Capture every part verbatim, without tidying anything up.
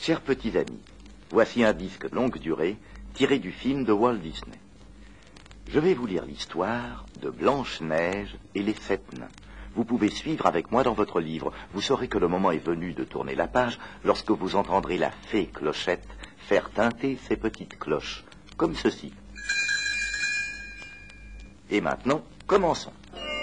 Chers petits amis, voici un disque de longue durée tiré du film de Walt Disney. Je vais vous lire l'histoire de Blanche-Neige et les sept nains. Vous pouvez suivre avec moi dans votre livre. Vous saurez que le moment est venu de tourner la page lorsque vous entendrez la fée Clochette faire tinter ses petites cloches, comme ceci. Et maintenant, commençons.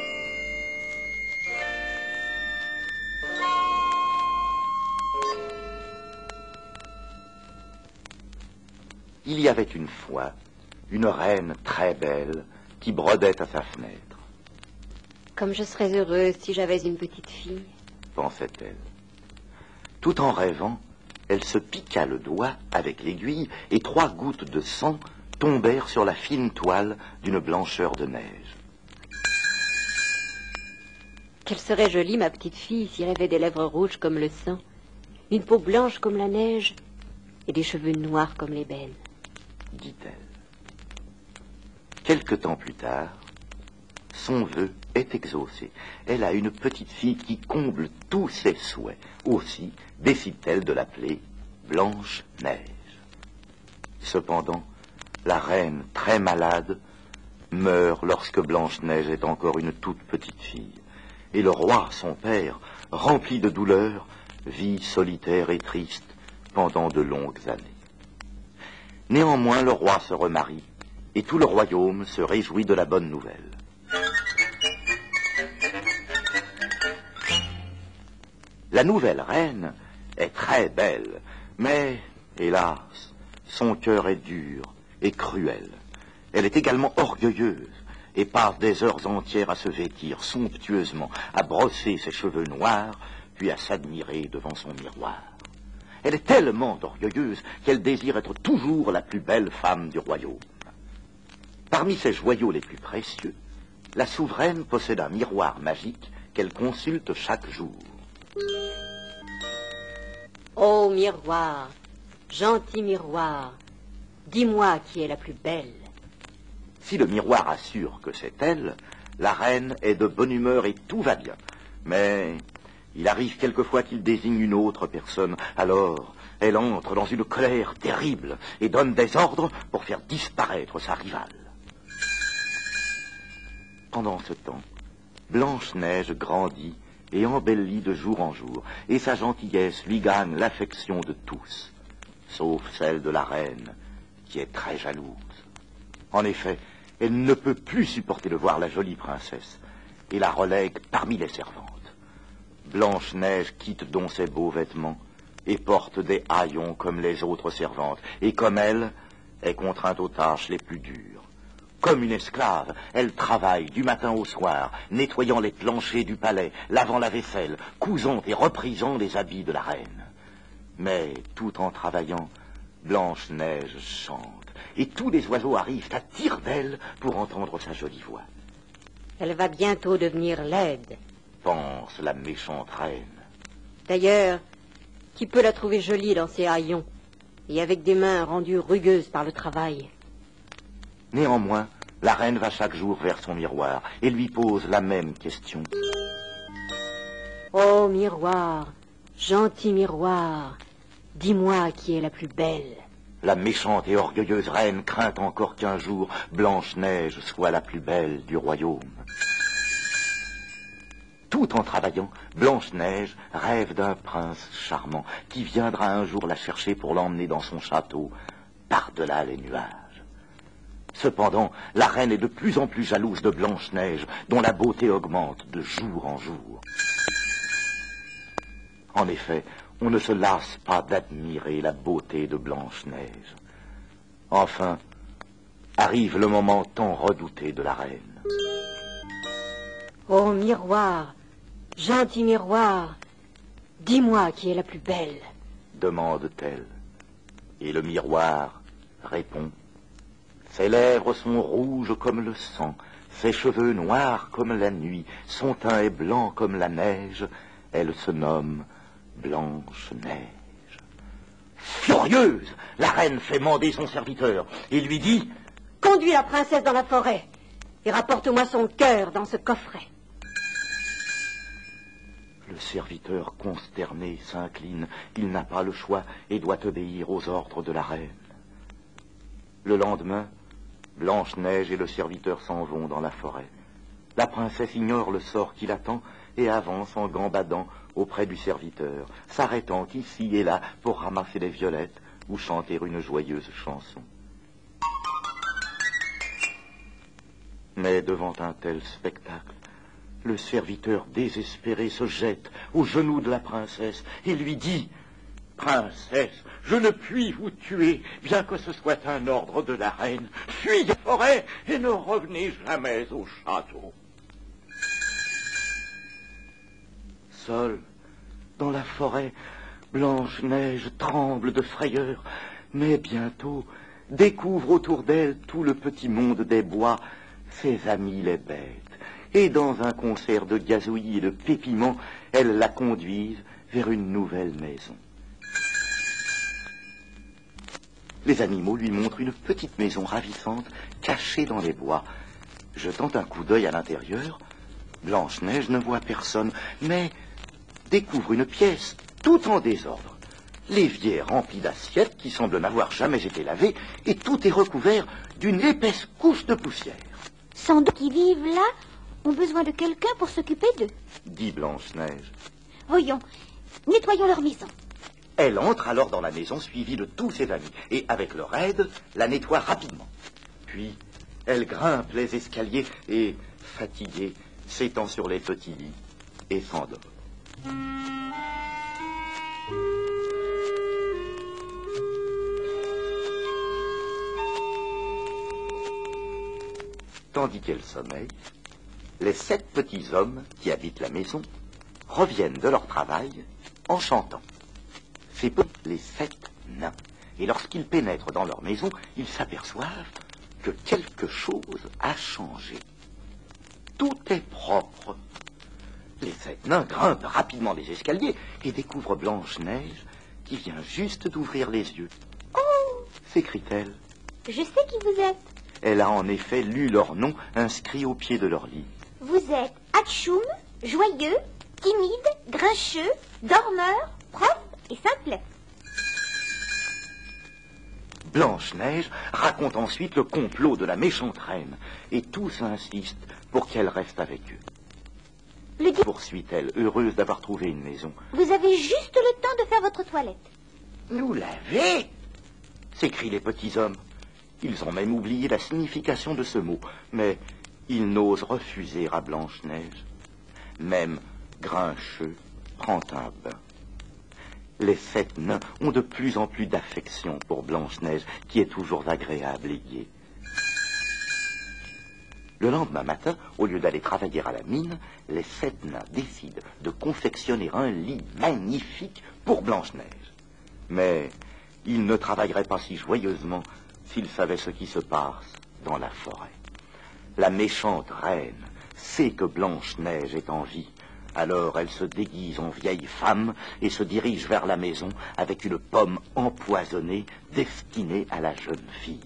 Il y avait une fois une reine très belle qui brodait à sa fenêtre. Comme je serais heureuse si j'avais une petite fille, pensait-elle. Tout en rêvant, elle se piqua le doigt avec l'aiguille et trois gouttes de sang tombèrent sur la fine toile d'une blancheur de neige. Qu'elle serait jolie, ma petite fille, si elle avait des lèvres rouges comme le sang, une peau blanche comme la neige et des cheveux noirs comme l'ébène, dit-elle. Quelque temps plus tard, son vœu est exaucé. Elle a une petite fille qui comble tous ses souhaits. Aussi décide-t-elle de l'appeler Blanche-Neige. Cependant, la reine, très malade, meurt lorsque Blanche-Neige est encore une toute petite fille. Et le roi, son père, rempli de douleur, vit solitaire et triste pendant de longues années. Néanmoins, le roi se remarie, et tout le royaume se réjouit de la bonne nouvelle. La nouvelle reine est très belle, mais, hélas, son cœur est dur et cruel. Elle est également orgueilleuse et passe des heures entières à se vêtir somptueusement, à brosser ses cheveux noirs, puis à s'admirer devant son miroir. Elle est tellement orgueilleuse qu'elle désire être toujours la plus belle femme du royaume. Parmi ses joyaux les plus précieux, la souveraine possède un miroir magique qu'elle consulte chaque jour. Ô miroir, gentil miroir, dis-moi qui est la plus belle. Si le miroir assure que c'est elle, la reine est de bonne humeur et tout va bien. Mais il arrive quelquefois qu'il désigne une autre personne. Alors, elle entre dans une colère terrible et donne des ordres pour faire disparaître sa rivale. Pendant ce temps, Blanche-Neige grandit et embellit de jour en jour, et sa gentillesse lui gagne l'affection de tous, sauf celle de la reine, qui est très jalouse. En effet, elle ne peut plus supporter de voir la jolie princesse, et la relègue parmi les servantes. Blanche-Neige quitte donc ses beaux vêtements, et porte des haillons comme les autres servantes, et comme elle, est contrainte aux tâches les plus dures. Comme une esclave, elle travaille du matin au soir, nettoyant les planchers du palais, lavant la vaisselle, cousant et reprisant les habits de la reine. Mais, tout en travaillant, Blanche-Neige chante, et tous les oiseaux arrivent à tire d'aile pour entendre sa jolie voix. Elle va bientôt devenir laide, pense la méchante reine. D'ailleurs, qui peut la trouver jolie dans ses haillons, et avec des mains rendues rugueuses par le travail? Néanmoins, la reine va chaque jour vers son miroir et lui pose la même question. Ô miroir, gentil miroir, dis-moi qui est la plus belle. La méchante et orgueilleuse reine craint encore qu'un jour Blanche-Neige soit la plus belle du royaume. Tout en travaillant, Blanche-Neige rêve d'un prince charmant qui viendra un jour la chercher pour l'emmener dans son château, par-delà les nuages. Cependant, la reine est de plus en plus jalouse de Blanche-Neige, dont la beauté augmente de jour en jour. En effet, on ne se lasse pas d'admirer la beauté de Blanche-Neige. Enfin, arrive le moment tant redouté de la reine. Ô miroir, gentil miroir, dis-moi qui est la plus belle, demande-t-elle. Et le miroir répond. Ses lèvres sont rouges comme le sang, ses cheveux noirs comme la nuit, son teint est blanc comme la neige, elle se nomme Blanche-Neige. Furieuse, la reine fait mander son serviteur et lui dit « Conduis la princesse dans la forêt et rapporte-moi son cœur dans ce coffret. » Le serviteur consterné s'incline. Il n'a pas le choix et doit obéir aux ordres de la reine. Le lendemain, Blanche-Neige et le serviteur s'en vont dans la forêt. La princesse ignore le sort qui l'attend et avance en gambadant auprès du serviteur, s'arrêtant ici et là pour ramasser des violettes ou chanter une joyeuse chanson. Mais devant un tel spectacle, le serviteur désespéré se jette aux genoux de la princesse et lui dit « Princesse, je ne puis vous tuer, bien que ce soit un ordre de la reine. Fuyez la forêt et ne revenez jamais au château. » Seule, dans la forêt, Blanche-Neige tremble de frayeur, mais bientôt découvre autour d'elle tout le petit monde des bois, ses amis les bêtes, et dans un concert de gazouillis et de pépiments, elles la conduisent vers une nouvelle maison. Les animaux lui montrent une petite maison ravissante, cachée dans les bois. Jetant un coup d'œil à l'intérieur, Blanche-Neige ne voit personne, mais découvre une pièce tout en désordre. L'évier rempli d'assiettes qui semblent n'avoir jamais été lavées, et tout est recouvert d'une épaisse couche de poussière. Sans doute qui vivent là ont besoin de quelqu'un pour s'occuper d'eux, dit Blanche-Neige. Voyons, nettoyons leur maison. Elle entre alors dans la maison suivie de tous ses amis, et avec leur aide, la nettoie rapidement. Puis, elle grimpe les escaliers et, fatiguée, s'étend sur les petits lits et s'endort. Tandis qu'elle sommeille, les sept petits hommes qui habitent la maison reviennent de leur travail en chantant. C'est les sept nains. Et lorsqu'ils pénètrent dans leur maison, ils s'aperçoivent que quelque chose a changé. Tout est propre. Les sept nains grimpent rapidement les escaliers et découvrent Blanche-Neige qui vient juste d'ouvrir les yeux. « Oh !» s'écrie-t-elle. « Je sais qui vous êtes. » Elle a en effet lu leur nom inscrit au pied de leur lit. « Vous êtes Hatchoum, joyeux, timide, grincheux, dormeur, propre et simplet. » Blanche-Neige raconte ensuite le complot de la méchante reine, et tous insistent pour qu'elle reste avec eux. Le dit... Poursuit-elle, heureuse d'avoir trouvé une maison. Vous avez juste le temps de faire votre toilette. Nous laver? S'écrient les petits hommes. Ils ont même oublié la signification de ce mot, mais ils n'osent refuser à Blanche-Neige. Même Grincheux prend un bain. Les sept nains ont de plus en plus d'affection pour Blanche-Neige, qui est toujours agréable et gaie. Le lendemain matin, au lieu d'aller travailler à la mine, les sept nains décident de confectionner un lit magnifique pour Blanche-Neige. Mais ils ne travailleraient pas si joyeusement s'ils savaient ce qui se passe dans la forêt. La méchante reine sait que Blanche-Neige est en vie. Alors elle se déguise en vieille femme et se dirige vers la maison avec une pomme empoisonnée destinée à la jeune fille.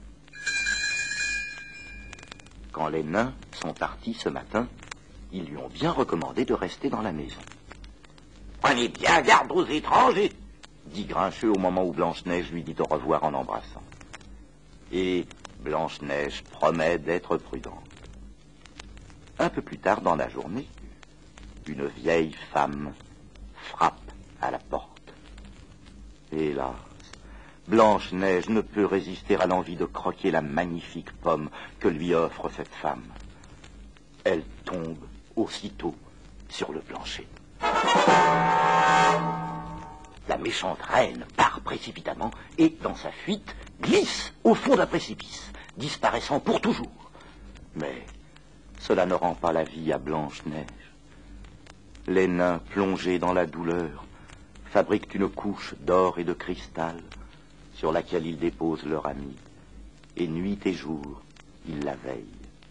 Quand les nains sont partis ce matin, ils lui ont bien recommandé de rester dans la maison. « Prenez bien garde aux étrangers !» dit Grincheux au moment où Blanche-Neige lui dit au revoir en l'embrassant. Et Blanche-Neige promet d'être prudente. Un peu plus tard dans la journée, une vieille femme frappe à la porte. Hélas, Blanche-Neige ne peut résister à l'envie de croquer la magnifique pomme que lui offre cette femme. Elle tombe aussitôt sur le plancher. La méchante reine part précipitamment et, dans sa fuite, glisse au fond d'un précipice, disparaissant pour toujours. Mais cela ne rend pas la vie à Blanche-Neige. Les nains, plongés dans la douleur, fabriquent une couche d'or et de cristal sur laquelle ils déposent leur ami, et nuit et jour, ils la veillent.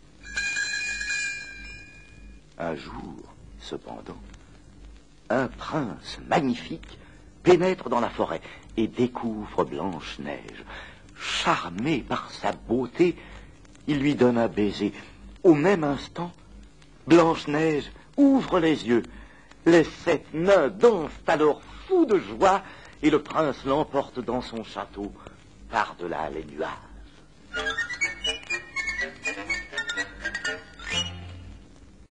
Un jour, cependant, un prince magnifique pénètre dans la forêt et découvre Blanche-Neige. Charmé par sa beauté, il lui donne un baiser. Au même instant, Blanche-Neige ouvre les yeux Les sept nains dansent alors fous de joie et le prince l'emporte dans son château par-delà les nuages.